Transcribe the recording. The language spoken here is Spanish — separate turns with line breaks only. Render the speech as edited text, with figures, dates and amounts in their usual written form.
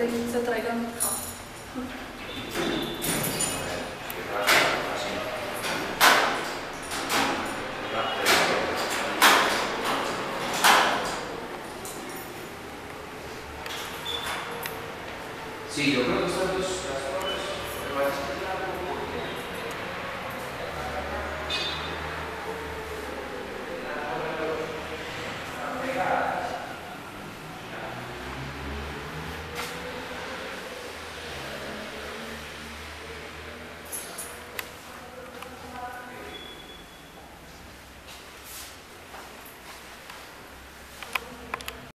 se traigan.
Sí, yo creo que estas dos